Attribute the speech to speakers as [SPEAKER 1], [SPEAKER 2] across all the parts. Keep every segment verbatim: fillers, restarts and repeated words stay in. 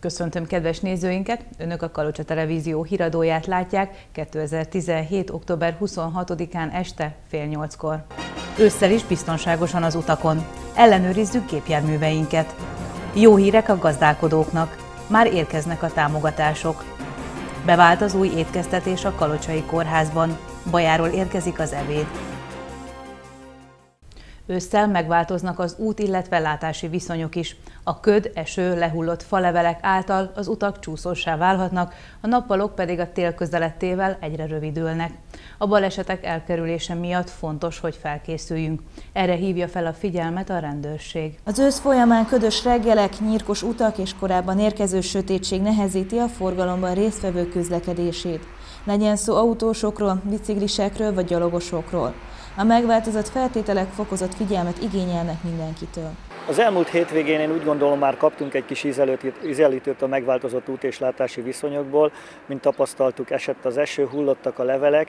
[SPEAKER 1] Köszöntöm kedves nézőinket! Önök a Kalocsa Televízió híradóját látják kétezer-tizenhét. október huszonhatodikán este fél nyolckor. Ősszel is biztonságosan az utakon. Ellenőrizzük gépjárműveinket. Jó hírek a gazdálkodóknak. Már érkeznek a támogatások. Bevált az új étkeztetés a Kalocsai Kórházban. Bajáról érkezik az ebéd. Ősszel megváltoznak az út, illetve látási viszonyok is. A köd, eső, lehullott falevelek által az utak csúszóssá válhatnak, a nappalok pedig a tél közelettével egyre rövidülnek. A balesetek elkerülése miatt fontos, hogy felkészüljünk. Erre hívja fel a figyelmet a rendőrség.
[SPEAKER 2] Az ősz folyamán ködös reggelek, nyírkos utak és korábban érkező sötétség nehezíti a forgalomban résztvevő közlekedését. Legyen szó autósokról, biciklisekről vagy gyalogosokról. A megváltozott feltételek fokozott figyelmet igényelnek mindenkitől.
[SPEAKER 3] Az elmúlt hétvégén én úgy gondolom, már kaptunk egy kis ízelítőt a megváltozott út- és látási viszonyokból. Mint tapasztaltuk, esett az eső, hullottak a levelek.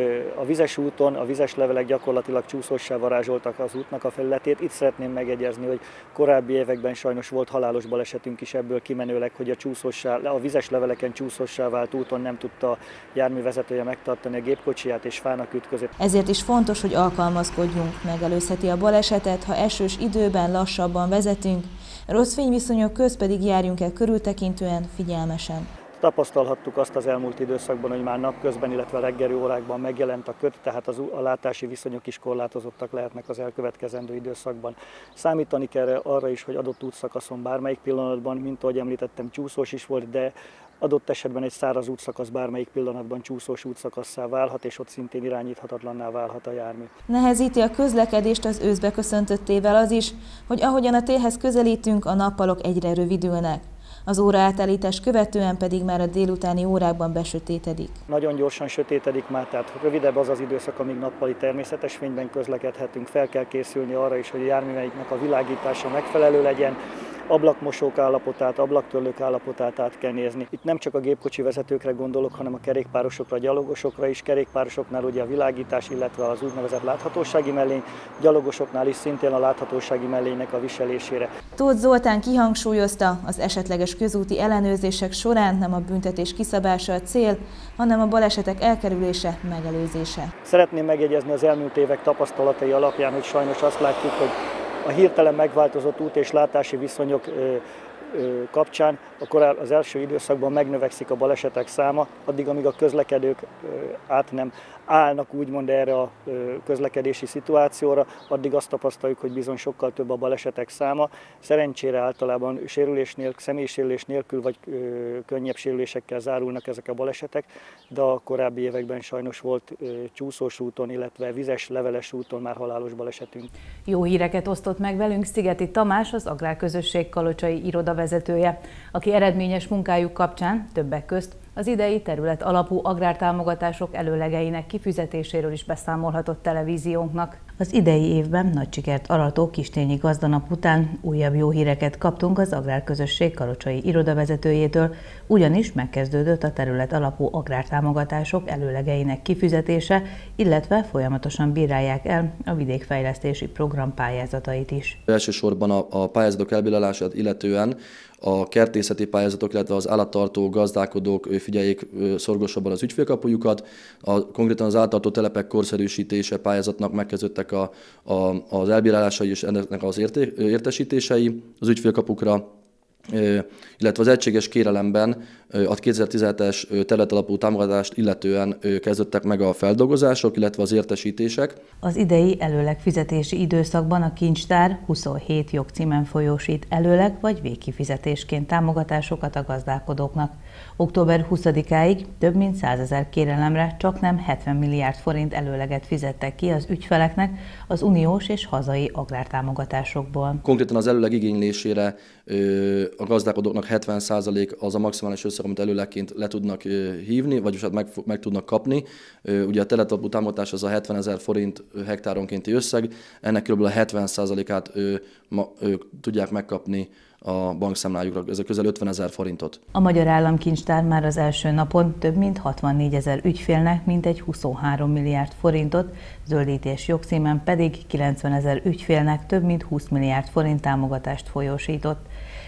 [SPEAKER 3] A vizes úton a vizes levelek gyakorlatilag csúszóssá varázsoltak az útnak a felületét. Itt szeretném megjegyezni, hogy korábbi években sajnos volt halálos balesetünk is ebből kimenőleg, hogy a, csúszóssá, a vizes leveleken csúszóssá vált úton nem tudta a járművezetője megtartani a gépkocsiját és fának ütközött.
[SPEAKER 2] Ezért is fontos, hogy alkalmazkodjunk. Megelőzheti a balesetet, ha esős időben lassabban vezetünk, rossz fényviszonyok közt pedig járjunk el körültekintően, figyelmesen.
[SPEAKER 3] Tapasztalhattuk azt az elmúlt időszakban, hogy már napközben, illetve reggeli órákban megjelent a köd, tehát az, a látási viszonyok is korlátozottak lehetnek az elkövetkezendő időszakban. Számítani kell arra is, hogy adott útszakaszon bármelyik pillanatban, mint ahogy említettem, csúszós is volt, de adott esetben egy száraz útszakasz bármelyik pillanatban csúszós útszakasszá válhat, és ott szintén irányíthatatlanná válhat a jármű.
[SPEAKER 2] Nehezíti a közlekedést az őszbe köszöntöttével az is, hogy ahogyan a télhez közelítünk, a nappalok egyre rövidülnek. Az óraátállítás követően pedig már a délutáni órákban besötétedik.
[SPEAKER 3] Nagyon gyorsan sötétedik már, tehát rövidebb az az időszak, amíg nappali természetes fényben közlekedhetünk. Fel kell készülni arra is, hogy a járműveinknek a világítása megfelelő legyen, ablakmosók állapotát, ablaktörlők állapotát át kell nézni. Itt nem csak a gépkocsi vezetőkre gondolok, hanem a kerékpárosokra, a gyalogosokra is. Kerékpárosoknál ugye a világítás, illetve az úgynevezett láthatósági mellény, gyalogosoknál is szintén a láthatósági mellénynek a viselésére.
[SPEAKER 2] Tóth Zoltán kihangsúlyozta, az esetleges közúti ellenőrzések során nem a büntetés kiszabása a cél, hanem a balesetek elkerülése, megelőzése.
[SPEAKER 3] Szeretném megjegyezni az elmúlt évek tapasztalatai alapján, hogy sajnos azt látjuk, hogy a hirtelen megváltozott út- és látási viszonyok ö, ö, kapcsán akkor az első időszakban megnövekszik a balesetek száma, addig, amíg a közlekedők ö, át nem állnak úgymond erre a ö, közlekedési szituációra, addig azt tapasztaljuk, hogy bizony sokkal több a balesetek száma. Szerencsére általában sérülés nélkül, személysérülés nélkül vagy ö, könnyebb sérülésekkel zárulnak ezek a balesetek, de a korábbi években sajnos volt ö, csúszós úton, illetve vizes, leveles úton már halálos balesetünk.
[SPEAKER 1] Jó híreket osztott meg velünk Szigeti Tamás, az Agrárközösség kalocsai irodavezetője, aki eredményes munkájuk kapcsán többek közt az idei terület alapú agrártámogatások előlegeinek kifizetéséről is beszámolhatott televíziónknak. Az idei évben nagy sikert arató Kistényi gazdanap után újabb jó híreket kaptunk az Agrárközösség kalocsai irodavezetőjétől, ugyanis megkezdődött a terület alapú agrártámogatások előlegeinek kifizetése, illetve folyamatosan bírálják el a vidékfejlesztési program pályázatait is.
[SPEAKER 4] Elsősorban a, a pályázatok elbírálását illetően a kertészeti pályázatok, illetve az állattartó gazdálkodók figyeljék szorgosabban az ügyfélkapujukat. A, konkrétan az állattartó telepek korszerűsítése pályázatnak megkezdődtek a, a, az elbírálásai és ennek az érté, értesítései az ügyfélkapukra, illetve az egységes kérelemben a kétezer-tizenhetes területalapú támogatást illetően kezdődtek meg a feldolgozások, illetve az értesítések.
[SPEAKER 1] Az idei előlegfizetési időszakban a kincstár huszonhét jogcímen folyósít előleg vagy végkifizetésként támogatásokat a gazdálkodóknak. október huszadikáig több mint százezer kérelemre csaknem hetven milliárd forint előleget fizettek ki az ügyfeleknek az uniós és hazai agrártámogatásokból.
[SPEAKER 4] Konkrétan az előleg igénylésére a gazdálkodóknak hetven százalék az a maximális összeg, amit előlegként le tudnak hívni, vagyis hát meg, meg tudnak kapni. Ugye a területalapú támogatás az a hetvenezer forint hektáronkénti összeg, ennek kb. A hetven százalékát tudják megkapni a bankszámlájukra, ez a közel ötvenezer forintot.
[SPEAKER 1] A Magyar Államkincstár már az első napon több mint hatvannégyezer ügyfélnek mintegy huszonhárom milliárd forintot, zöldítés jogcímen pedig kilencvenezer ügyfélnek több mint húsz milliárd forint támogatást folyósított.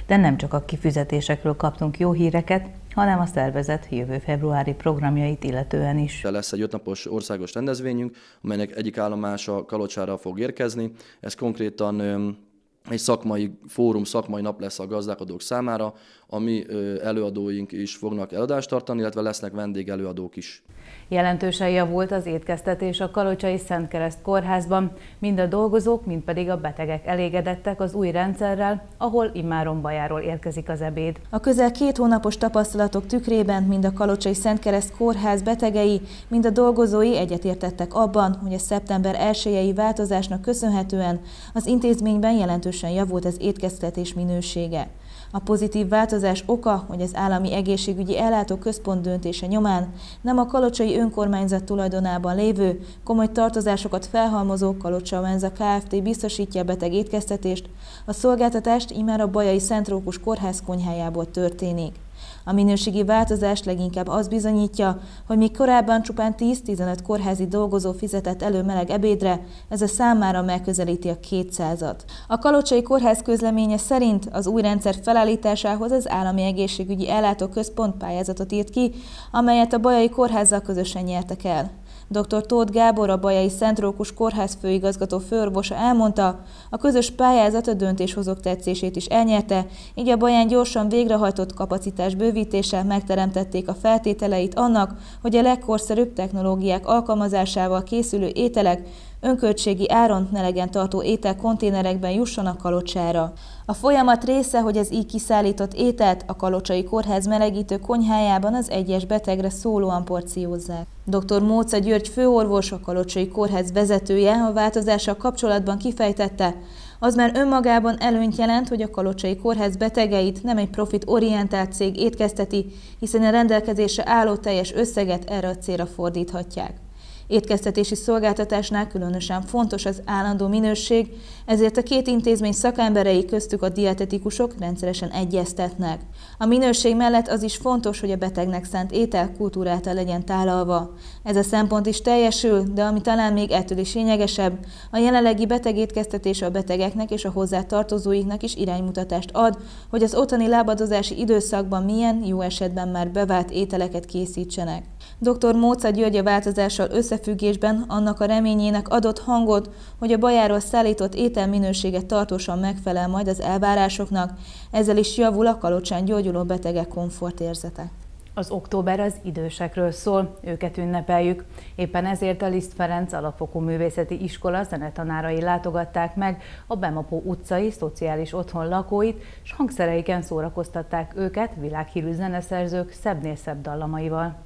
[SPEAKER 1] De nem csak a kifizetésekről kaptunk jó híreket, hanem a szervezet jövő februári programjait illetően is.
[SPEAKER 4] Lesz egy ötnapos országos rendezvényünk, amelynek egyik állomása Kalocsára fog érkezni. Ez konkrétan egy szakmai fórum, szakmai nap lesz a gazdálkodók számára, ami előadóink is fognak előadást tartani, illetve lesznek vendégelőadók is.
[SPEAKER 1] Jelentősen javult az étkeztetés a Kalocsai Szent Kereszt kórházban, mind a dolgozók, mind pedig a betegek elégedettek az új rendszerrel, ahol immáron Bajáról érkezik az ebéd.
[SPEAKER 2] A közel két hónapos tapasztalatok tükrében mind a Kalocsai Szent Kereszt kórház betegei, mind a dolgozói egyetértettek abban, hogy a szeptember elsejei változásnak köszönhetően az intézményben jelentősen javult az étkeztetés minősége. A pozitív változás oka, hogy az Állami Egészségügyi Ellátóközpont döntése nyomán nem a Kalocsai Önkormányzat tulajdonában lévő, komoly tartozásokat felhalmozó Kalocsa Menza Kft. Biztosítja a beteg étkeztetést, a szolgáltatást immár a Bajai Szent Rókus Kórház konyhájából történik. A minőségi változás leginkább az bizonyítja, hogy míg korábban csupán tíz-tizenöt kórházi dolgozó fizetett elő meleg ebédre, ez a számára megközelíti a kétszázat. A Kalocsai Kórház közleménye szerint az új rendszer felállításához az Állami Egészségügyi Ellátóközpont pályázatot írt ki, amelyet a Bajai Kórházzal közösen nyertek el. dr. Tóth Gábor, a Bajai Szent Rókus Kórház főigazgató főorvosa elmondta, a közös pályázat a döntéshozók tetszését is elnyerte, így a Baján gyorsan végrehajtott kapacitás bővítéssel megteremtették a feltételeit annak, hogy a legkorszerűbb technológiák alkalmazásával készülő ételek önköltségi áron melegen tartó ételkonténerekben jussanak Kalocsára. A folyamat része, hogy az így kiszállított ételt a Kalocsai Kórház melegítő konyhájában az egyes betegre szólóan porciózzák. dr. Móca György főorvos, a Kalocsai Kórház vezetője a változással kapcsolatban kifejtette, az már önmagában előnyt jelent, hogy a Kalocsai Kórház betegeit nem egy profit-orientált cég étkezteti, hiszen a rendelkezésre álló teljes összeget erre a célra fordíthatják. Étkeztetési szolgáltatásnál különösen fontos az állandó minőség, ezért a két intézmény szakemberei, köztük a dietetikusok rendszeresen egyeztetnek. A minőség mellett az is fontos, hogy a betegnek szánt étel kultúráltal legyen tálalva. Ez a szempont is teljesül, de ami talán még ettől is lényegesebb, a jelenlegi betegétkeztetés a betegeknek és a hozzá tartozóiknak is iránymutatást ad, hogy az otthoni lábadozási időszakban milyen, jó esetben már bevált ételeket készítsenek. dr. Móca György a változással összefüggésben annak a reményének adott hangot, hogy a Bajáról szállított étel minősége tartósan megfelel majd az elvárásoknak, ezzel is javul a Kalocsán gyógyuló betegek komfortérzete.
[SPEAKER 1] Az október az idősekről szól, őket ünnepeljük. Éppen ezért a Liszt Ferenc Alapfokú Művészeti Iskola zenetanárai látogatták meg a Bemapó utcai szociális otthon lakóit, s hangszereiken szórakoztatták őket világhírű zeneszerzők szebbnél szebb dallamaival.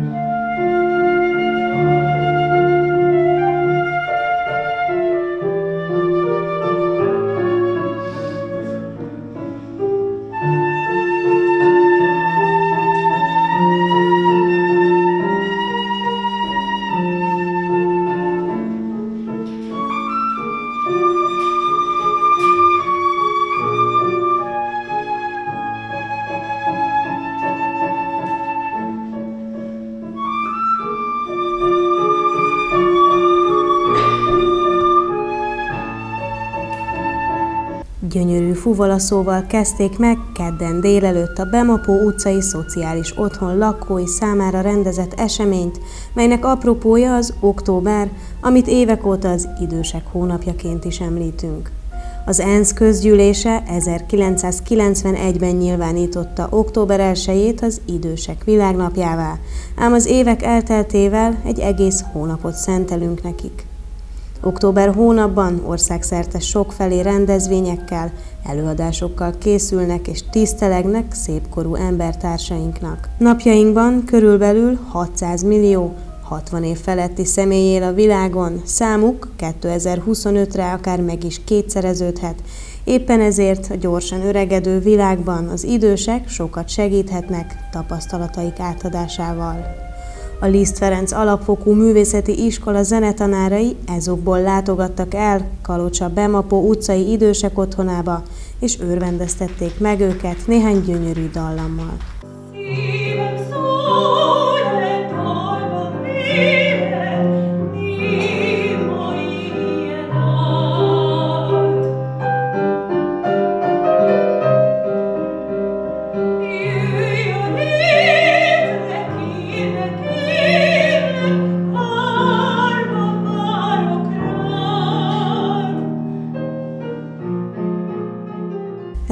[SPEAKER 5] Gyönyörű fuvalaszóval kezdték meg kedden délelőtt a Bemapó utcai szociális otthon lakói számára rendezett eseményt, melynek apropója az október, amit évek óta az idősek hónapjaként is említünk. Az ENSZ közgyűlése ezerkilencszázkilencvenegyben nyilvánította október elsejét az idősek világnapjává, ám az évek elteltével egy egész hónapot szentelünk nekik. Október hónapban országszerte sokfelé rendezvényekkel, előadásokkal készülnek és tisztelegnek szépkorú embertársainknak. Napjainkban körülbelül hatszáz millió, hatvan év feletti személy él a világon, számuk kétezer-huszonötre akár meg is kétszereződhet. Éppen ezért a gyorsan öregedő világban az idősek sokat segíthetnek tapasztalataik átadásával. A Liszt Ferenc Alapfokú Művészeti Iskola zenetanárai ezokból látogattak el Kalocsa Bemapó utcai idősek otthonába, és örvendeztették meg őket néhány gyönyörű dallammal.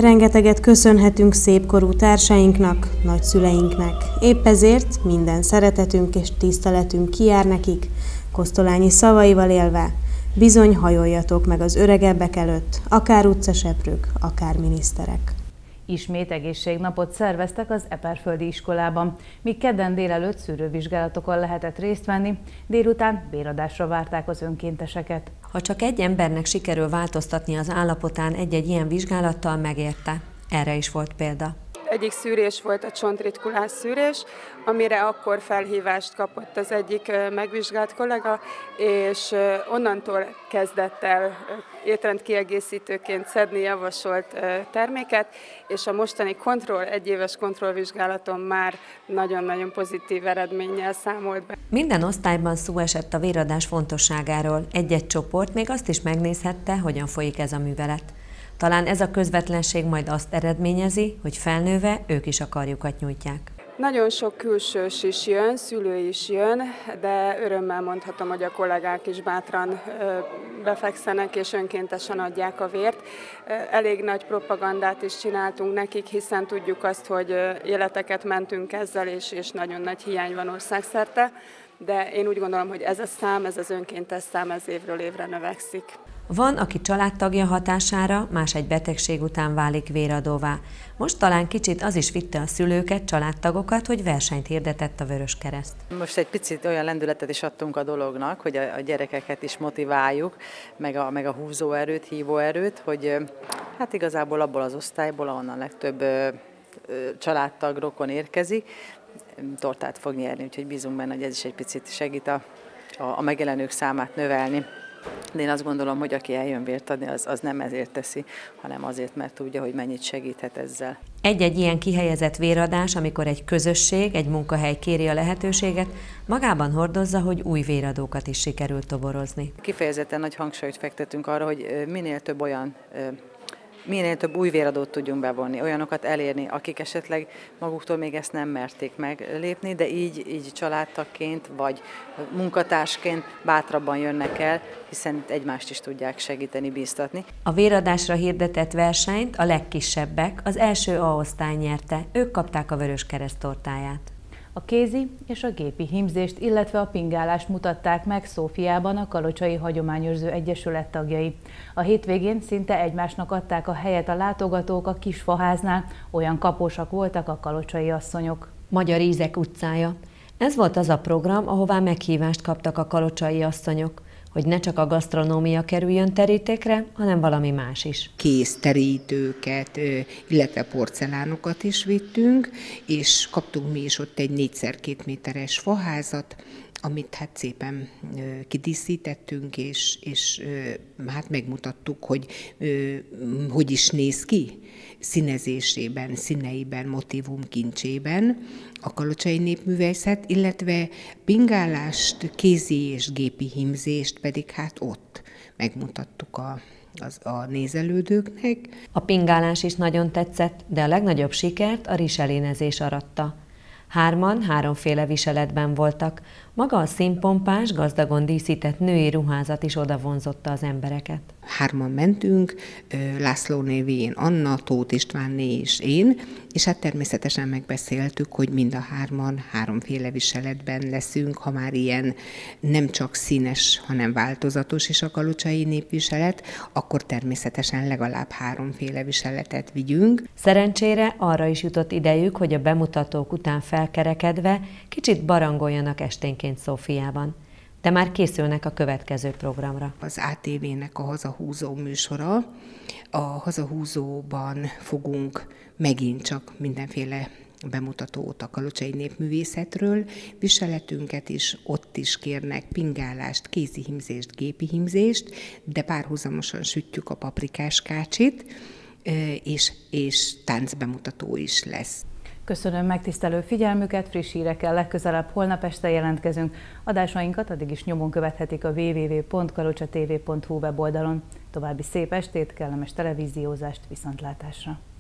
[SPEAKER 5] Rengeteget köszönhetünk szépkorú társainknak, nagyszüleinknek. Épp ezért minden szeretetünk és tiszteletünk kijár nekik, Kosztolányi szavaival élve, bizony hajoljatok meg az öregebbek előtt, akár utcaseprők, akár miniszterek.
[SPEAKER 1] Ismét egészségnapot szerveztek az Eperföldi iskolában, míg kedden délelőtt szűrővizsgálatokon lehetett részt venni, délután béradásra várták az önkénteseket.
[SPEAKER 6] Ha csak egy embernek sikerül változtatni az állapotán egy-egy ilyen vizsgálattal, megérte. Erre is volt példa.
[SPEAKER 7] Egyik szűrés volt a csontritkulás szűrés, amire akkor felhívást kapott az egyik megvizsgált kollega, és onnantól kezdett el étrendkiegészítőként szedni javasolt terméket, és a mostani kontroll, egyéves kontrollvizsgálaton már nagyon-nagyon pozitív eredménnyel számolt be.
[SPEAKER 6] Minden osztályban szó esett a véradás fontosságáról. Egy-egy csoport még azt is megnézhette, hogyan folyik ez a művelet. Talán ez a közvetlenség majd azt eredményezi, hogy felnőve ők is a karjukat nyújtják.
[SPEAKER 7] Nagyon sok külsős is jön, szülő is jön, de örömmel mondhatom, hogy a kollégák is bátran befekszenek és önkéntesen adják a vért. Elég nagy propagandát is csináltunk nekik, hiszen tudjuk azt, hogy életeket mentünk ezzel, és, és nagyon nagy hiány van országszerte. De én úgy gondolom, hogy ez a szám, ez az önkéntes szám, ez évről évre növekszik.
[SPEAKER 6] Van, aki családtagja hatására más egy betegség után válik véradóvá. Most talán kicsit az is vitte a szülőket, családtagokat, hogy versenyt hirdetett a Vöröskereszt.
[SPEAKER 8] Most egy picit olyan lendületet is adtunk a dolognak, hogy a gyerekeket is motiváljuk, meg a, meg a húzóerőt, hívóerőt, hogy hát igazából abból az osztályból, ahonnan legtöbb családtag, rokon érkezik, tortát fog nyerni, úgyhogy bízunk benne, hogy ez is egy picit segít a, a, a megjelenők számát növelni. De én azt gondolom, hogy aki eljön vért adni, az, az nem ezért teszi, hanem azért, mert tudja, hogy mennyit segíthet ezzel.
[SPEAKER 6] Egy-egy ilyen kihelyezett véradás, amikor egy közösség, egy munkahely kéri a lehetőséget, magában hordozza, hogy új véradókat is sikerült toborozni.
[SPEAKER 8] Kifejezetten nagy hangsúlyt fektetünk arra, hogy minél több olyan minél több új véradót tudjunk bevonni, olyanokat elérni, akik esetleg maguktól még ezt nem merték meglépni, de így, így családtagként vagy munkatársként bátrabban jönnek el, hiszen itt egymást is tudják segíteni, bíztatni.
[SPEAKER 6] A véradásra hirdetett versenyt a legkisebbek, az első A-osztály nyerte, ők kapták a Vöröskereszt tortáját.
[SPEAKER 1] A kézi és a gépi hímzést, illetve a pingálást mutatták meg Szófiában a Kalocsai Hagyományőrző Egyesület tagjai. A hétvégén szinte egymásnak adták a helyet a látogatók a Kisfaháznál, olyan kapósak voltak a kalocsai asszonyok.
[SPEAKER 6] Magyar ízek utcája. Ez volt az a program, ahová meghívást kaptak a kalocsai asszonyok, hogy ne csak a gasztronómia kerüljön terítékre, hanem valami más is.
[SPEAKER 9] Kész terítőket, illetve porcelánokat is vittünk, és kaptunk mi is ott egy négyszer két méteres faházat, amit hát szépen kidíszítettünk, és, és hát megmutattuk, hogy hogy is néz ki színezésében, színeiben, motívum kincsében a kalocsai népművészet, illetve pingálást, kézi és gépi hímzést pedig hát ott megmutattuk a, az, a nézelődőknek.
[SPEAKER 6] A pingálás is nagyon tetszett, de a legnagyobb sikert a riselénezés aratta. Hárman háromféle viseletben voltak. Maga a színpompás, gazdagon díszített női ruházat is odavonzotta az embereket.
[SPEAKER 9] Hárman mentünk, Lászlóné, én, Anna, Tóth Istvánné és én, és hát természetesen megbeszéltük, hogy mind a hárman háromféle viseletben leszünk, ha már ilyen nem csak színes, hanem változatos is a kalocsai népviselet, akkor természetesen legalább háromféle viseletet vigyünk.
[SPEAKER 6] Szerencsére arra is jutott idejük, hogy a bemutatók után felkerekedve kicsit barangoljanak esténként Szófiában. De már készülnek a következő programra.
[SPEAKER 9] Az á té vének a Hazahúzó műsora. A Hazahúzóban fogunk megint csak mindenféle bemutatót a kalocsai népművészetről, viseletünket is, ott is kérnek pingálást, kézi hímzést, gépi hímzést, de párhuzamosan sütjük a paprikás kácsit, és, és táncbemutató is lesz.
[SPEAKER 1] Köszönöm megtisztelő figyelmüket, friss hírekkel legközelebb holnap este jelentkezünk. Adásainkat addig is nyomon követhetik a double-u double-u double-u pont kalocsatv pont hu weboldalon. További szép estét, kellemes televíziózást, viszontlátásra!